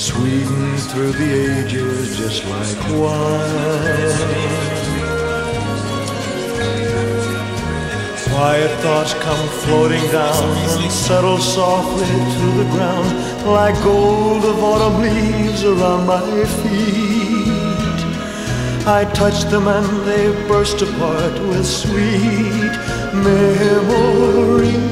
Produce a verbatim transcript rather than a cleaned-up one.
sweetened through the ages just like wine. Quiet thoughts come floating down and settle softly to the ground like gold of autumn leaves around my feet. I touch them and they burst apart with sweet memories.